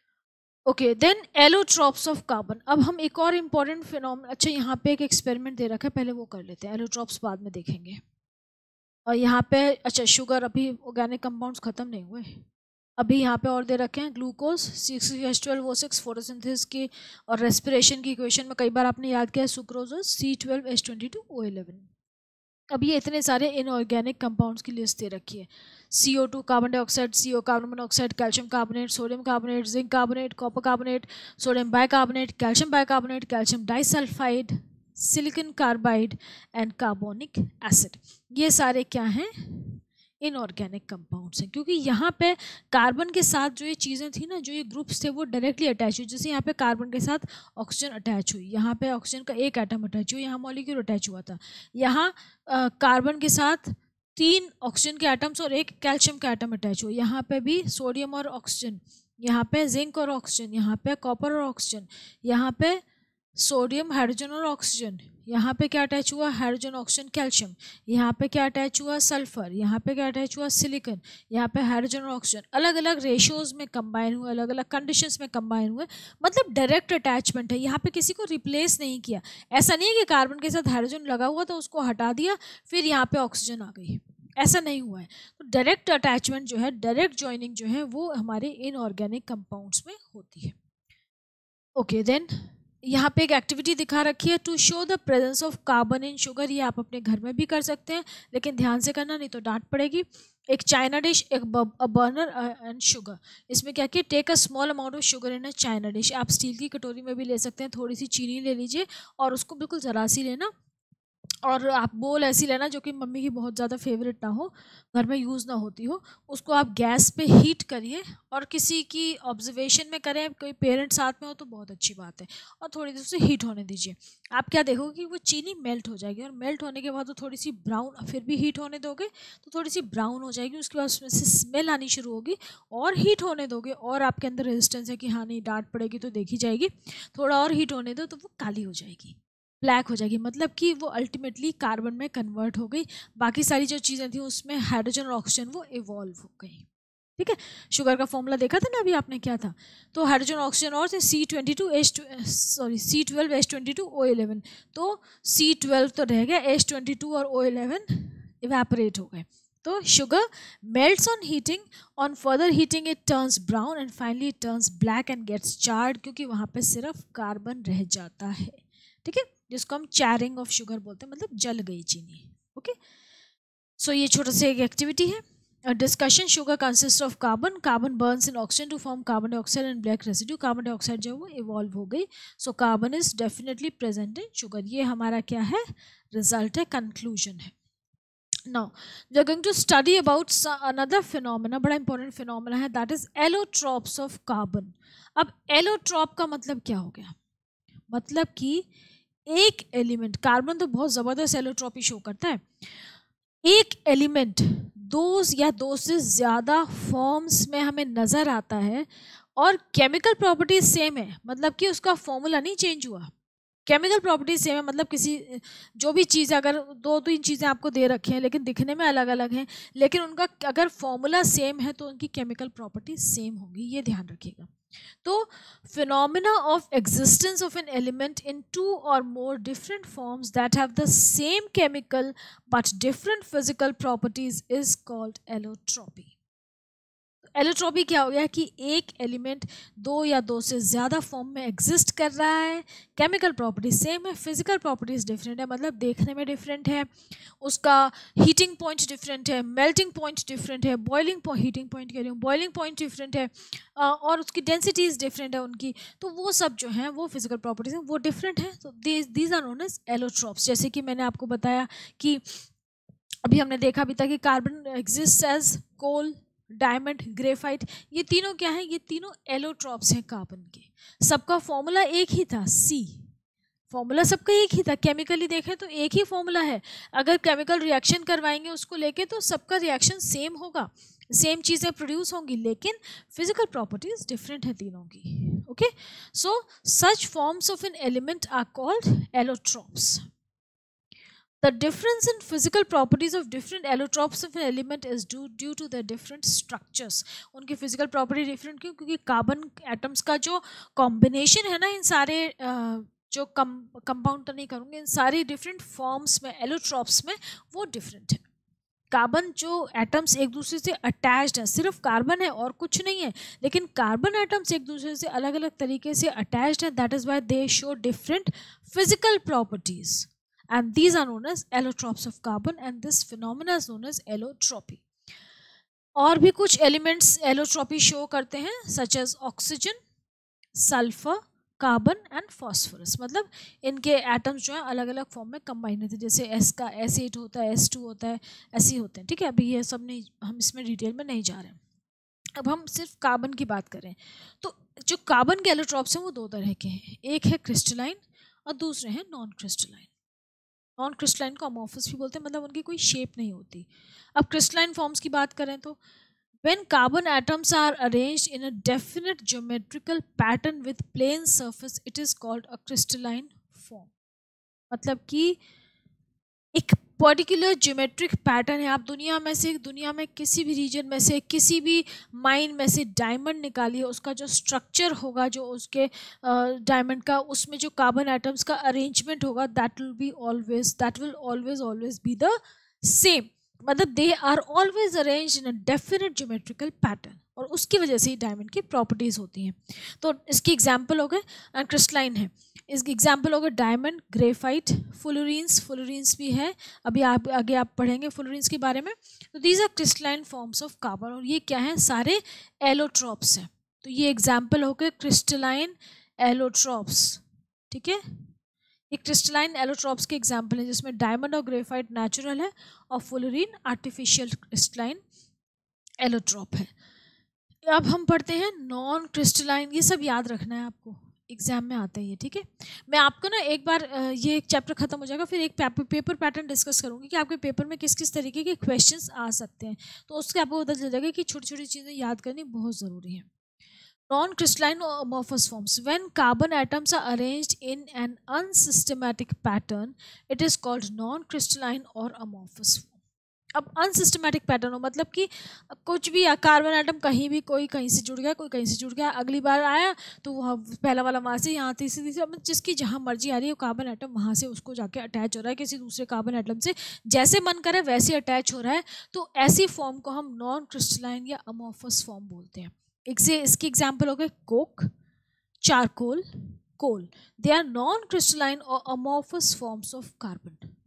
Okay, then allotropes of carbon. अब हम एक और इम्पॉर्टेंट फिनोमेना, अच्छा यहाँ पे एक एक्सपेरिमेंट दे रखा है, पहले वो कर लेते हैं, एलोट्रॉप्स बाद में देखेंगे। और यहाँ पे अच्छा शुगर, अभी ऑर्गेनिक कंपाउंड्स खत्म नहीं हुए, अभी यहाँ पे और दे रखे हैं glucose six H twelve O six, photosynthesis की और रेस्पिरेशन की इक्वेशन में कई बार आपने याद किया, sucrose C twelve H twenty two O eleven. अब ये इतने सारे इनऑर्गेनिक कंपाउंड्स की लिस्ट दे रखी है, C O two carbon dioxide, C O carbon monoxide, calcium carbonate, sodium carbonate, zinc carbonate, copper carbonate, sodium bicarbonate, calcium bicarbonate, calcium disulphide, silicon carbide and carbonic acid. ये सारे क्या हैं, inorganic compounds हैं, क्योंकि यहाँ पे कार्बन के साथ जो ये चीज़ें थी ना, जो ये ग्रुप्स थे वो डायरेक्टली अटैच हुई। जैसे यहाँ पे कार्बन के साथ ऑक्सीजन अटैच हुई, यहाँ पे ऑक्सीजन का एक एटम अटैच हुआ, यहाँ मॉलिक्यूल अटैच हुआ था, यहाँ कार्बन के साथ तीन ऑक्सीजन के एटम्स और एक कैल्शियम का एटम अटैच हुआ, यहाँ पे भी सोडियम और ऑक्सीजन, यहाँ पे जिंक और ऑक्सीजन, यहाँ पे कॉपर और ऑक्सीजन, यहाँ पे सोडियम, हाइड्रोजन और ऑक्सीजन, यहाँ पे क्या अटैच हुआ, हाइड्रोजन ऑक्सीजन कैल्शियम, यहाँ पे क्या अटैच हुआ, सल्फर, यहाँ पे क्या अटैच हुआ, सिलिकॉन, यहाँ पे हाइड्रोजन और ऑक्सीजन, अलग अलग रेशियोज में कंबाइन हुए, अलग अलग कंडीशंस में कंबाइन हुए, मतलब डायरेक्ट अटैचमेंट है, यहाँ पे किसी को रिप्लेस नहीं किया। ऐसा नहीं है कि कार्बन के साथ हाइड्रोजन लगा हुआ तो उसको हटा दिया फिर यहाँ पे ऑक्सीजन आ गई, ऐसा नहीं हुआ है। तो डायरेक्ट अटैचमेंट जो है, डायरेक्ट ज्वाइनिंग जो है वो हमारे इनऑर्गेनिक कंपाउंड्स में होती है। ओके, देन यहाँ पे एक एक्टिविटी दिखा रखी है, to show the presence of carbon in sugar. ये आप अपने घर में भी कर सकते हैं लेकिन ध्यान से करना नहीं तो डांट पड़ेगी। एक चाइना डिश, एक बर्नर एंड शुगर। इसमें क्या किया, take a small amount of sugar in a china dish. आप स्टील की कटोरी में भी ले सकते हैं, थोड़ी सी चीनी ले लीजिए और उसको बिल्कुल ज़रा सी लेना, और आप बोल ऐसी लेना जो कि मम्मी की बहुत ज़्यादा फेवरेट ना हो, घर में यूज़ ना होती हो, उसको आप गैस पे हीट करिए और किसी की ऑब्जर्वेशन में करें, कोई पेरेंट साथ में हो तो बहुत अच्छी बात है, और थोड़ी देर उसे हीट होने दीजिए। आप क्या देखोगे कि वो चीनी मेल्ट हो जाएगी, और मेल्ट होने के बाद वो थोड़ी सी ब्राउन, फिर भी हीट होने दोगे तो थोड़ी सी ब्राउन हो जाएगी, उसके बाद उसमें से स्मेल आनी शुरू होगी, और हीट होने दोगे और आपके अंदर रेजिस्टेंस है कि हाँ नहीं डांट पड़ेगी तो देखी जाएगी, थोड़ा और हीट होने दो तो वो काली हो जाएगी, ब्लैक हो जाएगी, मतलब कि वो अल्टीमेटली कार्बन में कन्वर्ट हो गई। बाकी सारी जो चीज़ें थी उसमें हाइड्रोजन और ऑक्सीजन वो इवॉल्व हो गई, ठीक है। शुगर का फॉर्मूला देखा था ना अभी आपने, क्या था, तो हाइड्रोजन ऑक्सीजन और थे C twenty two H sorry C twelve H twenty two O eleven, तो सी ट्वेल्व तो रह गया, एच ट्वेंटी टू और ओ इलेवन इवेपोरेट हो गए। तो sugar melts on heating, on further heating it turns brown and finally it turns black and gets charred, क्योंकि वहाँ पे सिर्फ कार्बन रह जाता है, ठीक है, जिसको हम चैरिंग ऑफ शुगर बोलते हैं, मतलब जल गई चीनी। ओके, सो ये छोटा सा एक एक्टिविटी है। A discussion. Sugar consists of carbon. Carbon burns in oxygen to form carbon dioxide and black residue. Carbon dioxide जो है वो evolve हो गई. So carbon is definitely present in sugar. ये हमारा क्या है? Result है, conclusion है. Now we are going to study about another phenomena, बड़ा important phenomena है, that is allotropes of carbon. अब allotrope का मतलब क्या हो गया? मतलब कि एक एलिमेंट, कार्बन तो बहुत ज़बरदस्त एलोट्रॉपी शो करता है, एक एलिमेंट दो या दो से ज़्यादा फॉर्म्स में हमें नज़र आता है और केमिकल प्रॉपर्टीज सेम है, मतलब कि उसका फॉर्मूला नहीं चेंज हुआ, केमिकल प्रॉपर्टीज सेम है, मतलब किसी जो भी चीज़ अगर दो तीन चीज़ें आपको दे रखी हैं लेकिन दिखने में अलग अलग हैं, लेकिन उनका अगर फॉर्मूला सेम है तो उनकी केमिकल प्रॉपर्टीज सेम होगी, ये ध्यान रखिएगा. तो phenomena of existence of an element in two or more different forms that have the same chemical but different physical properties is called allotropy. Allotropy क्या हो गया कि एक एलिमेंट दो या दो से ज़्यादा फॉर्म में एग्जिस्ट कर रहा है, केमिकल प्रॉपर्टीज सेम है, फिजिकल प्रॉपर्टीज डिफरेंट है, मतलब देखने में डिफरेंट है, उसका हीटिंग पॉइंट डिफरेंट है, मेल्टिंग पॉइंट डिफरेंट है, बॉइलिंग पॉइंट हीटिंग पॉइंट कह रही हूँ, बॉइलिंग पॉइंट डिफरेंट है, और उसकी डेंसिटीज डिफरेंट है उनकी, तो वो सब जो हैं वो फिजिकल प्रॉपर्टीज हैं वो डिफरेंट है. तो these are known as allotropes. जैसे कि मैंने आपको बताया कि अभी हमने देखा भी था कि carbon exist as coal, diamond, graphite, ये तीनों क्या है? ये तीनों एलोट्रॉप्स हैं कार्बन के. सबका फॉर्मूला एक ही था, सी. फॉर्मूला सबका एक ही था, केमिकली देखें तो एक ही फॉर्मूला है. अगर केमिकल रिएक्शन करवाएंगे उसको लेके तो सबका रिएक्शन सेम होगा, सेम चीज़ें प्रोड्यूस होंगी, लेकिन फिजिकल प्रॉपर्टीज डिफरेंट है तीनों की. Okay, so such forms of an element are called allotropes. The difference in physical properties of different allotropes of an element is due due to their different structures. उनकी physical property different क्यों? क्योंकि carbon atoms का जो combination है ना, इन सारे जो कम compound तो नहीं करूँगी, इन सारी डिफरेंट फॉर्म्स में एलोट्रॉप्स में वो डिफरेंट है. कार्बन जो एटम्स एक दूसरे से अटैच्ड हैं, सिर्फ कार्बन है और कुछ नहीं है, लेकिन कार्बन एटम्स एक दूसरे से अलग अलग तरीके से अटैच्ड हैं. That is why they show different physical properties. And these are known as allotropes of carbon, and this phenomena is known as allotropy. और भी कुछ elements allotropy show करते हैं, such as oxygen, sulfur, carbon and phosphorus. मतलब इनके atoms जो हैं अलग अलग फॉर्म में कंबाइन होते हैं, जैसे S का एस एट होता है, एस टू होता है, ऐसे ही होते हैं. ठीक है, अभी ये सब नहीं, हम इसमें डिटेल में नहीं जा रहे हैं. अब हम सिर्फ कार्बन की बात करें तो जो कार्बन के एलोट्रॉप्स हैं वो दो तरह के हैं. एक है क्रिस्टलाइन और दूसरे हैं नॉन क्रिस्टलाइन. नॉन क्रिस्टलाइन को अमॉर्फस भी बोलते हैं, मतलब उनकी कोई शेप नहीं होती. अब क्रिस्टलाइन फॉर्म्स की बात करें तो when carbon atoms are arranged in a definite geometrical pattern with plane surface it is called a crystalline form. मतलब कि एक पर्टिकुलर ज्योमेट्रिक पैटर्न है, आप दुनिया में से दुनिया में किसी भी रीजन में से किसी भी माइन में से डायमंड निकालिए, उसका जो स्ट्रक्चर होगा, जो उसके डायमंड का, उसमें जो कार्बन एटम्स का अरेंजमेंट होगा, that will be always that will always always be the same. मतलब they are always arrange in a definite geometrical pattern, और उसकी वजह से ही डायमंड की प्रॉपर्टीज़ होती हैं. तो इसकी एग्जाम्पल हो गए क्रिस्टलाइन है, इसकी एग्जाम्पल हो गए डायमंड, ग्रेफाइट, फुलोरीन्स. फुलोरीन्स भी है, अभी आप आगे आप पढ़ेंगे फुलोरीन्स के बारे में. तो these are crystalline forms of carbon, और ये क्या है? सारे एलोट्रॉप्स हैं. तो ये एग्जाम्पल हो गए क्रिस्टलाइन एलोट्रॉप्स. ठीक है, ये क्रिस्टलाइन एलोट्रॉप्स के एग्जाम्पल है, जिसमें डायमंड और ग्रेफाइट नेचुरल है और फुलोरीन आर्टिफिशियल क्रिस्टलाइन एलोट्रॉप है. अब हम पढ़ते हैं नॉन क्रिस्टलाइन. ये सब याद रखना है आपको, एग्जाम में आता है ये. ठीक है, मैं आपको ना एक बार ये एक चैप्टर खत्म हो जाएगा, फिर एक पेपर पेपर पैटर्न डिस्कस करूँगी कि आपके पेपर में किस किस तरीके के क्वेश्चंस आ सकते हैं. तो उसके आपको पता चल जाएगा कि छोटी छोटी चीज़ें याद करनी बहुत ज़रूरी है. Non-crystalline or amorphous forms. When carbon atoms are arranged in an unsystematic pattern, it is called non-crystalline or amorphous form. अब अनसिस्टमेटिक पैटर्न हो, मतलब कि कुछ भी कार्बन एटम कहीं भी, कोई कहीं से जुड़ गया, कोई कहीं से जुड़ गया, अगली बार आया तो वह पहला वाला वहाँ से, यहाँ तीसरी तीसरी, जिसकी जहाँ मर्जी आ रही है वो कार्बन एटम वहाँ से उसको जाके अटैच हो रहा है किसी दूसरे कार्बन एटम से, जैसे मन करे वैसे अटैच हो रहा है. तो ऐसी फॉर्म को हम नॉन क्रिस्टलाइन या अमॉर्फस फॉर्म बोलते हैं. इससे इसकी एग्जाम्पल हो गए coke, charcoal, coal. They are non crystalline और अमॉर्फस फॉर्म्स ऑफ कार्बन.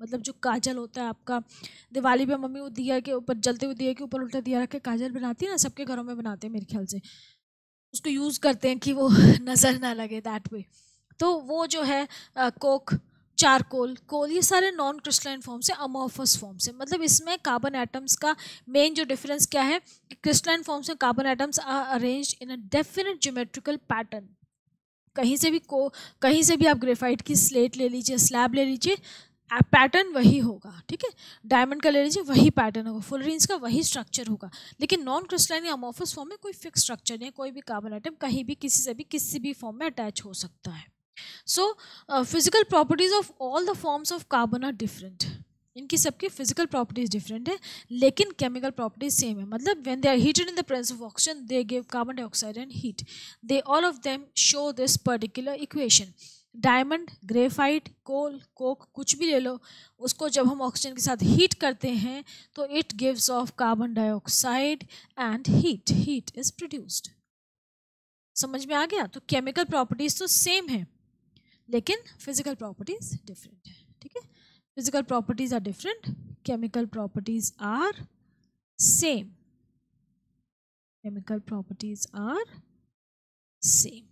मतलब जो काजल होता है आपका, दिवाली पे मम्मी वो दिया के ऊपर, जलते हुए दिया के ऊपर उल्टा दिया रख के काजल बनाती है ना, सबके घरों में बनाते हैं मेरे ख्याल से, उसको यूज़ करते हैं कि वो नज़र ना लगे, दैट वे। तो वो जो है कोक, चारकोल, कोल, ये सारे नॉन क्रिस्टलाइन फॉर्म्स है, अमॉर्फस फॉर्म्स है। मतलब इसमें कार्बन एटम्स का मेन जो डिफरेंस क्या है, क्रिस्टलाइन फॉर्म्स में carbon atoms are arranged in a definite geometrical pattern. कहीं से भी को कहीं से भी आप ग्रेफाइट की स्लेट ले लीजिए, स्लैब ले लीजिए, पैटर्न वही होगा, ठीक है। डायमंड का ले लीजिए, वही पैटर्न होगा, फुलरेंस का वही स्ट्रक्चर होगा। लेकिन नॉन क्रिस्टलाइन या अमॉर्फस फॉर्म में कोई फिक्स स्ट्रक्चर नहीं है, कोई भी कार्बन एटम कहीं भी किसी से भी किसी भी फॉर्म में अटैच हो सकता है। So physical properties of all the forms of carbon are different. इनकी सबकी फिजिकल प्रॉपर्टीज डिफरेंट है, लेकिन केमिकल प्रॉपर्टीज सेम है। मतलब when they are heated in the presence of oxygen they give carbon dioxide and heat. They all of them show this particular equation. Diamond, graphite, coal, coke, कुछ भी ले लो, उसको जब हम ऑक्सीजन के साथ हीट करते हैं तो it gives off carbon dioxide and heat, heat is produced. समझ में आ गया? तो केमिकल प्रॉपर्टीज तो सेम है, लेकिन फिजिकल प्रॉपर्टीज डिफरेंट है, ठीक है। Physical properties are different, chemical properties are same, chemical properties are same.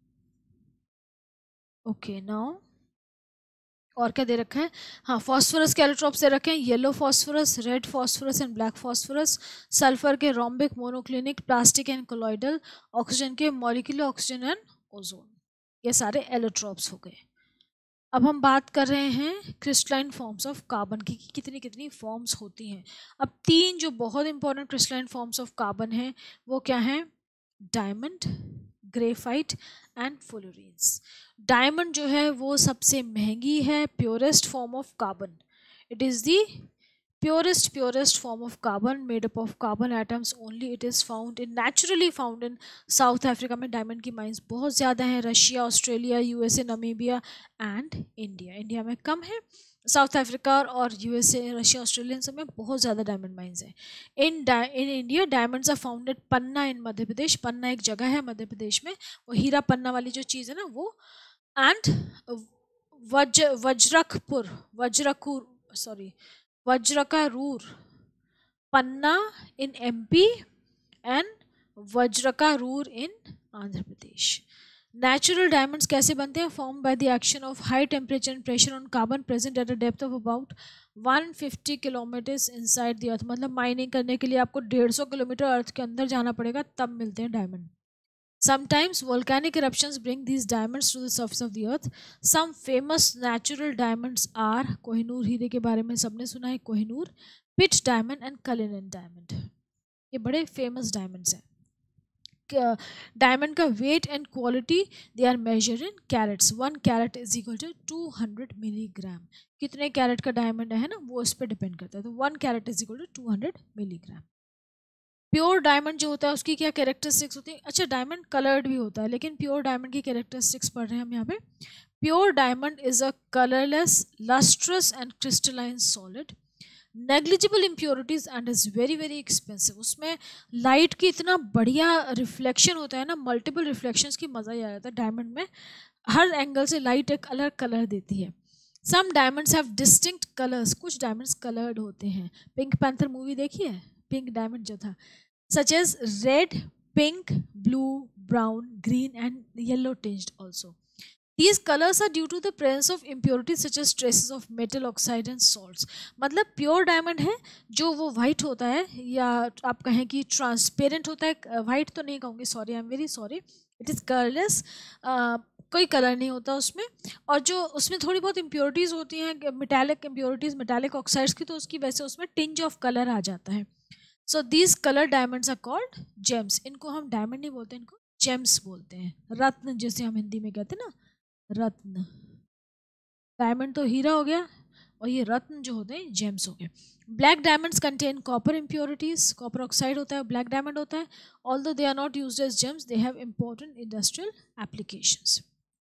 Okay, now और क्या दे रखा है? हाँ, फॉस्फोरस के एलोट्रॉप्स दे रखे हैं, yellow phosphorus, red phosphorus and black phosphorus. Sulphur के rhombic, monoclinic, plastic and colloidal. Oxygen के मॉलिक्यूलर ऑक्सीजन एंड ओजोन। ये सारे एलोट्रॉप्स हो गए। अब हम बात कर रहे हैं क्रिस्टलाइन फॉर्म्स ऑफ कार्बन की, कि कितनी कितनी फॉर्म्स होती हैं। अब तीन जो बहुत important crystalline forms of carbon हैं वो क्या हैं? Diamond, graphite and fullerenes. Diamond जो है वो सबसे महंगी है, purest form of carbon. It is the purest purest form of carbon made up of carbon atoms only. It is found in naturally found in South Africa में diamond की mines बहुत ज़्यादा हैं, Russia, Australia, USA, Namibia and India. India में कम है, South Africa और USA, Russia, Australia, इन सब में बहुत ज़्यादा डायमंड माइंस हैं। In in India diamonds are found at Panna in Madhya Pradesh. Panna एक जगह है मध्य प्रदेश में, वो हीरा पन्ना वाली जो चीज़ है ना वो। एंड वज Vajrakapur Vajrakur sorry Vajrakarur Panna in MP and Vajrakarur in Andhra Pradesh. Natural diamonds कैसे बनते हैं? Form by the action of high temperature and pressure on carbon present at a depth of about one fifty kilometres inside the earth. मतलब mining करने के लिए आपको डेढ़ सौ किलोमीटर अर्थ के अंदर जाना पड़ेगा, तब मिलते हैं diamond. Sometimes volcanic eruptions bring these diamonds to the surface of the earth. Some famous natural diamonds are Kohinoor हीरे के बारे में सबने सुना है, Kohinoor, Pitt diamond and Cullinan diamond. ये बड़े फेमस डायमंड्स हैं। डायमंड का weight and quality they are measure in carats. One carat is equal to two hundred milligram. कितने कैरेट का डायमंड है ना वो इस पर डिपेंड करता है। तो one carat is equal to two hundred milligram. Pure diamond जो होता है उसकी क्या कैरेक्टरिस्टिक्स होती है? अच्छा, डायमंड कलर्ड भी होता है, लेकिन प्योर डायमंड की कैरेक्टरिस्टिक्स पढ़ रहे हैं हम यहाँ पे। Pure diamond is a colourless, lustrous and crystalline solid, negligible impurities and is very very expensive. उसमें लाइट की इतना बढ़िया रिफ्लेक्शन होता है ना, मल्टीपल रिफ्लेक्शंस की मज़ा ही आ जाता है। डायमंड में हर एंगल से लाइट एक अलग कलर देती है। Some diamonds have distinct colours. कुछ डायमंड्स कलर्ड होते हैं। पिंक पैंथर मूवी देखी है? पिंक डायमंड जो था, such as red, pink, blue, brown, green and yellow tinged also. These colors are due to the presence of impurities such as traces of metal oxide and salts. मतलब pure diamond है जो वो white होता है, या आप कहें कि ट्रांसपेरेंट होता है। वाइट तो नहीं कहूँगी, sorry, I am very sorry, it is colourless, कोई कलर नहीं होता उसमें। और जो उसमें थोड़ी बहुत इम्प्योरिटीज़ होती हैं, मेटालिक इम्प्योरिटीज़, मेटालिक ऑक्साइड्स की, तो उसकी वजह से उसमें टिंज ऑफ कलर आ जाता है। So these colour diamonds are called gems. इनको हम डायमंड नहीं बोलते, इनको जेम्स बोलते हैं, रत्न जैसे हम हिंदी में कहते हैं ना, रत्न। डायमंड तो हीरा हो गया, और ये रत्न जो होते हैं जेम्स हो गए। Black diamonds contain copper impurities, copper oxide होता है, ब्लैक डायमंड होता है। Although they are not used as gems, they have important industrial applications.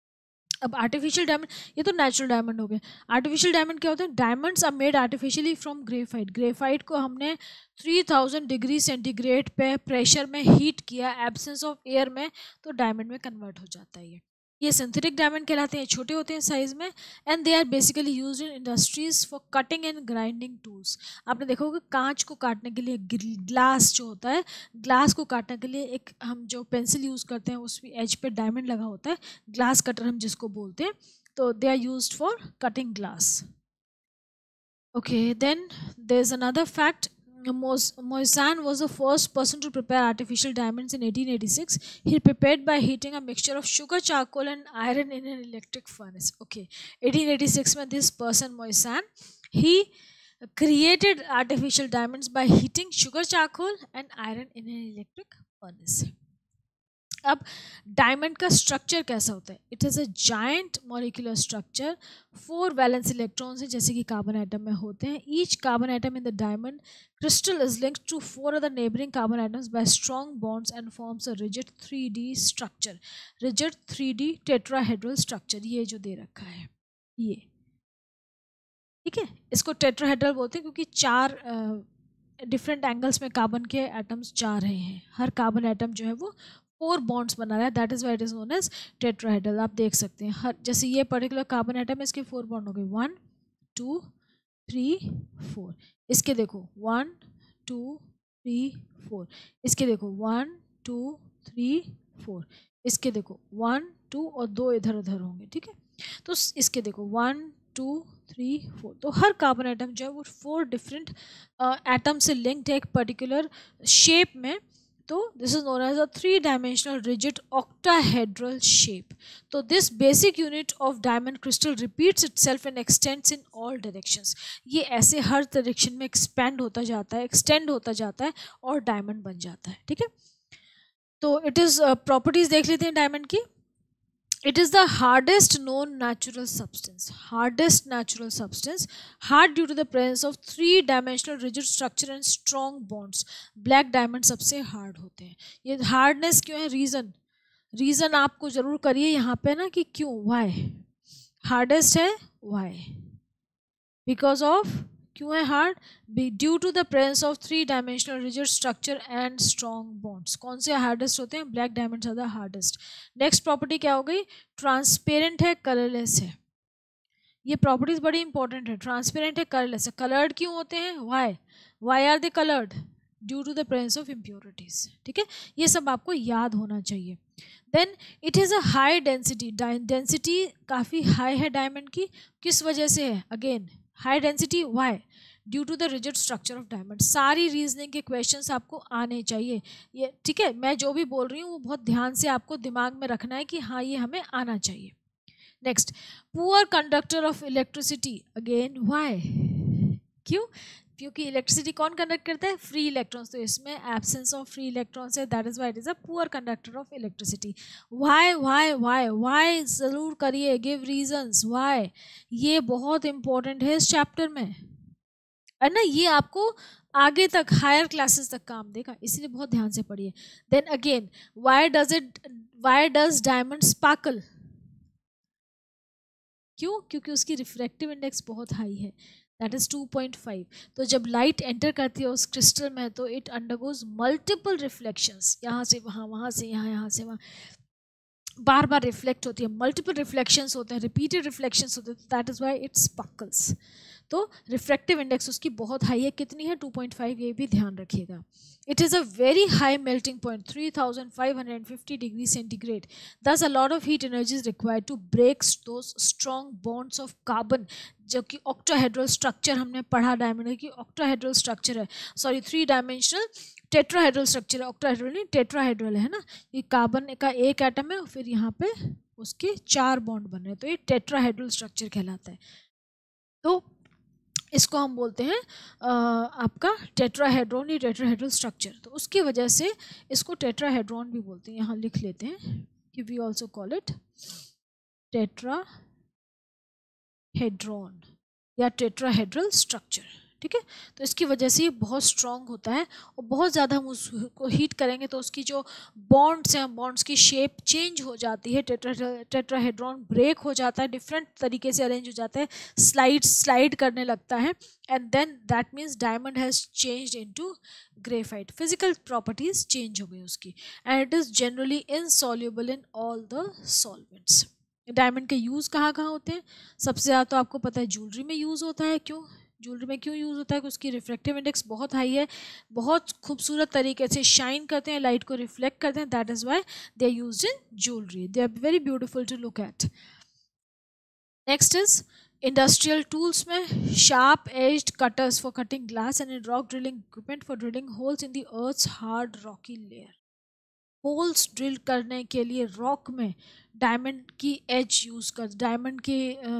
अब आर्टिफिशियल डायमंड, ये तो नेचुरल डायमंड हो गए। आर्टिफिशियल डायमंड क्या होता है? Diamonds are made artificially from graphite. Graphite को हमने थ्री थाउजेंड डिग्री सेंटीग्रेड पे प्रेशर में हीट किया, एब्सेंस ऑफ एयर में, तो डायमंड में कन्वर्ट हो जाता है ये। ये सिंथेटिक डायमंड कहलाते हैं, छोटे होते हैं साइज में, and they are basically used in industries for cutting and grinding tools. आपने देखा होगा कांच को काटने के लिए, ग्लास जो होता है, ग्लास को काटने के लिए एक हम जो पेंसिल यूज़ करते हैं उस एज पे डायमंड लगा होता है, ग्लास कटर हम जिसको बोलते हैं, तो they are used for cutting glass. Okay, then there is another fact. Moissan was the first person to prepare artificial diamonds in eighteen eighty-six. He prepared by heating a mixture of sugar, charcoal and iron in an electric furnace. Okay, eighteen eighty-six में this person Moissan, he created artificial diamonds by heating sugar, charcoal and iron in an electric furnace. अब diamond का structure कैसा होता है? It is a giant molecular structure, four valence electrons हैं जैसे कि carbon atom में होते हैं. Each carbon atom in the diamond crystal is linked to four other neighboring carbon atoms by strong bonds and forms a rigid three D structure. rigid three D tetrahedral structure, ये जो दे रखा है ये, ठीक है, इसको टेट्राहेड्रल बोलते हैं क्योंकि चार डिफरेंट uh, एंगल्स में कार्बन के एटम्स जा रहे हैं. हर कार्बन एटम जो है वो फोर बॉन्ड्स बना रहा है, that is why it is known as tetrahedral. आप देख सकते हैं हर, जैसे ये पर्टिकुलर कार्बन एटम है, इसके फोर बॉन्ड हो गए, वन टू थ्री फोर. इसके देखो वन टू थ्री फोर. इसके देखो वन टू थ्री फोर. इसके देखो वन टू और दो इधर उधर होंगे, ठीक है. तो इसके देखो वन टू थ्री फोर. तो हर कार्बन एटम जो है वो फोर डिफरेंट एटम से लिंक्ड है एक पर्टिकुलर शेप में. तो this is known as a three dimensional rigid octahedral shape. तो this basic unit of diamond crystal repeats itself and extends in all directions. ये ऐसे हर डायरेक्शन में एक्सपेंड होता जाता है, एक्सटेंड होता जाता है और डायमंड बन जाता है, ठीक है. तो इट इज प्रॉपर्टीज देख लेते हैं डायमंड की. It is the hardest known natural substance. Hardest natural substance. Hard due to the presence of three-dimensional rigid structure and strong bonds. Black diamond सबसे hard होते हैं. ये hardness क्यों है? Reason. Reason आपको जरूर करिए यहाँ पे ना कि क्यों, why. Hardest है why. Because of, क्यों है hard? Due to the presence of three dimensional rigid structure and strong bonds. कौन से हार्डेस्ट होते हैं? Black diamonds are the hardest. Next property क्या हो गई? ट्रांसपेरेंट है, कलरलेस है. ये प्रॉपर्टीज बड़ी इंपॉर्टेंट है. ट्रांसपेरेंट है, कलरलेस है. कलर्ड क्यों होते हैं? Why why are they coloured? Due to the presence of impurities, ठीक है. ये सब आपको याद होना चाहिए. Then it is a high density. Density काफ़ी हाई है डायमंड की. किस वजह से है? Again high density, why? Due to the rigid structure of diamond. सारी रीजनिंग के क्वेश्चंस आपको आने चाहिए ये, ठीक है. मैं जो भी बोल रही हूँ वो बहुत ध्यान से आपको दिमाग में रखना है कि हाँ ये हमें आना चाहिए. Next, poor conductor of electricity. Again why? क्यों? क्योंकि इलेक्ट्रिसिटी कौन कंडक्ट करता है? Free electrons. तो इसमें एब्सेंस ऑफ फ्री इलेक्ट्रॉन्स है, that is why it is a poor conductor of electricity. Why why why why जरूर करिए, गिव रीजंस व्हाई. ये बहुत इंपॉर्टेंट है इस चैप्टर में, है ना. ये आपको आगे तक हायर क्लासेस तक काम देगा, इसलिए बहुत ध्यान से पढ़िए. Then again, why does it why does diamond sparkle? क्यों? क्योंकि उसकी रिफ्रैक्टिव इंडेक्स बहुत हाई है, that is two point five. तो जब लाइट एंटर करती है उस क्रिस्टल में तो इट अंडरगोज मल्टीपल रिफ्लेक्शंस. यहाँ से वहाँ, वहाँ से यहाँ, यहाँ से वहाँ, बार बार रिफ्लेक्ट होती है. मल्टीपल रिफ्लेक्शंस होते हैं, रिपीटेड रिफ्लेक्शंस होते हैं, that is why it sparkles. तो रिफ्रैक्टिव इंडेक्स उसकी बहुत हाई है. कितनी है? Two point five. ये भी ध्यान रखिएगा. It is a very high melting point, three thousand five hundred fifty degree centigrade. Thus a lot of heat energy is required to break those strong bonds of carbon, जो कि octahedral structure हमने पढ़ा diamond की. Octahedral structure है, sorry three dimensional tetrahedral structure है. Octahedral नहीं, tetrahedral है ना. ये कार्बन का एक एटम है, फिर यहाँ पे उसके चार बॉन्ड बन रहे हैं, तो ये टेट्राहेड्रल स्ट्रक्चर कहलाता है. तो इसको हम बोलते हैं आ, आपका टेट्राहेड्रॉन या टेट्राहेड्रल स्ट्रक्चर. तो उसकी वजह से इसको टेट्राहेड्रॉन भी बोलते हैं. यहाँ लिख लेते हैं कि we also call it tetrahedron या टेट्राहेड्रल स्ट्रक्चर, ठीक है। तो इसकी वजह से ये बहुत स्ट्रॉन्ग होता है और बहुत ज़्यादा हम उसको हीट करेंगे तो उसकी जो बॉन्ड्स हैं बॉन्ड्स की शेप चेंज हो जाती है, टेट्रा टेट्राहेड्रॉन ब्रेक हो जाता है, डिफरेंट तरीके से अरेंज हो जाता है, स्लाइड स्लाइड करने लगता है, and then that means diamond has changed into graphite, physical properties change हो गई उसकी, and it is generally insoluble in all the solvents. Diamond के यूज़ कहाँ कहाँ होते हैं? सबसे ज़्यादा तो आपको पता है ज्वेलरी में यूज़ होता है। क्यों ज्वेलरी में क्यों यूज़ होता है? कि उसकी रिफ्लेक्टिव इंडेक्स बहुत हाई है, बहुत खूबसूरत तरीके से शाइन करते हैं, लाइट को रिफ्लेक्ट करते हैं, that is why they are used in jewellery, they are very beautiful to look at. Next is industrial tools में sharp edged cutters for cutting glass and in rock drilling equipment for drilling holes in the earth's hard rocky layer. Holes drill करने के लिए rock में diamond की edge use कर, diamond के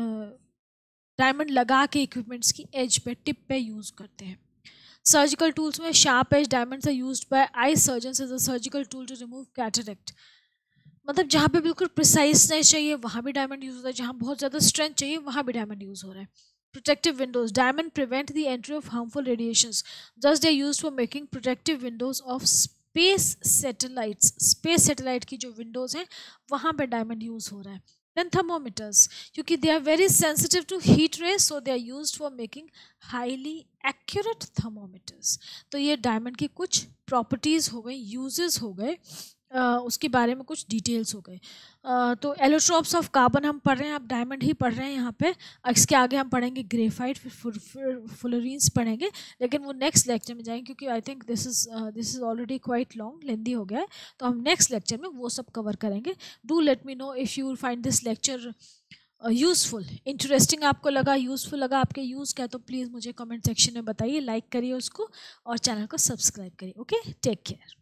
diamond लगा के इक्विपमेंट्स की एज पे, टिप पे यूज़ करते हैं। सर्जिकल टूल्स में sharp edge diamonds are used by eye surgeons as a surgical tool to remove cataract. मतलब जहाँ पे बिल्कुल प्रिसाइजनेस चाहिए वहाँ भी डायमंड यूज़ होता है, जहाँ बहुत ज़्यादा स्ट्रेंथ चाहिए वहाँ भी डायमंड यूज़ हो रहा है। Protective windows, diamond prevent the entry of harmful radiations, thus they used for making protective windows of space satellites. Space satellite की जो विंडोज़ हैं वहाँ पे डायमंड यूज़ हो रहा है। देन थर्मोमीटर्स, क्योंकि they are very sensitive to heat rays so they are used for making highly accurate thermometers. तो ये डायमंड की कुछ प्रॉपर्टीज़ हो गई, यूजेस हो गए, Uh, उसके बारे में कुछ डिटेल्स हो गए। uh, तो एलोट्रोप्स ऑफ कार्बन हम पढ़ रहे हैं, आप डायमंड ही पढ़ रहे हैं यहाँ पे। इसके आगे हम पढ़ेंगे ग्रेफाइट, फिर फुलरीन्स पढ़ेंगे, लेकिन वो नेक्स्ट लेक्चर में जाएंगे क्योंकि I think this is this is already quite long, lengthy हो गया है, तो हम नेक्स्ट लेक्चर में वो सब कवर करेंगे। Do let me know if you find this lecture useful, interesting आपको लगा, यूज़फुल लगा, आपके यूज़ क्या, तो प्लीज़ मुझे कमेंट सेक्शन में बताइए, लाइक करिए उसको और चैनल को सब्सक्राइब करिए। Okay, take care.